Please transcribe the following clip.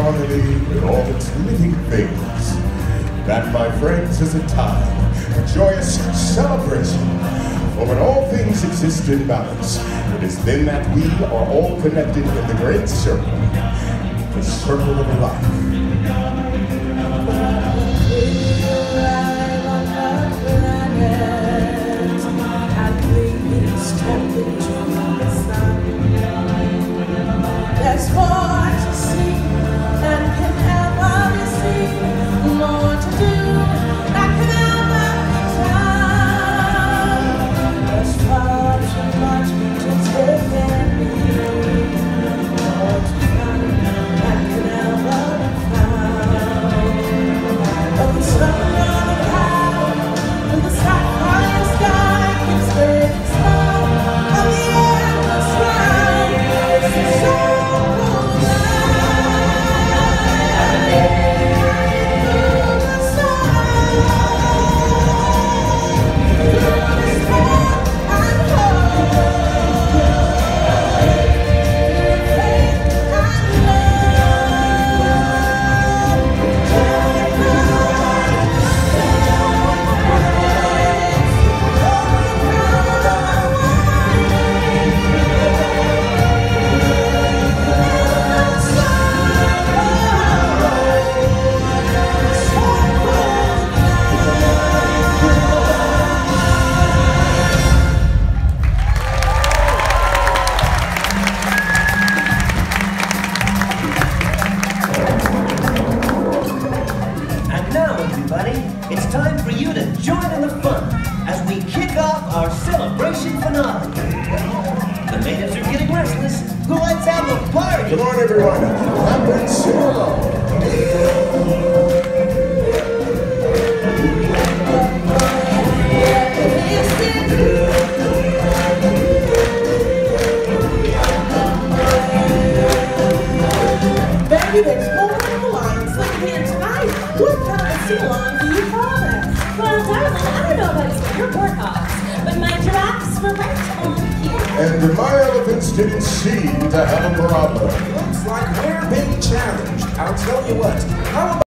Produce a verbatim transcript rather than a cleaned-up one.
harmony with all its living things. That, my friends, is a time, a joyous celebration. For when all things exist in balance, it is then that we are all connected in the great circle, the circle of life. There's more to see than can ever be seen, more to do than can ever be done. There's far too much to take in, more to find than can ever be found. But the sun on the cloud and the sapphire sky keeps burning slow, and the endless round is so. It's time for you to join in the fun as we kick off our celebration finale. The natives are getting restless. Who let's have a party? Come on, everyone. Clap and sing along. Baby, there's more than a lion sleeping here tonight. What kind of a sing-along do you call that? Well, darling, I don't know about your warthogs, but my giraffes were right on cue. And my elephants didn't seem to have a problem. Looks like we're being challenged. I'll tell you what. How about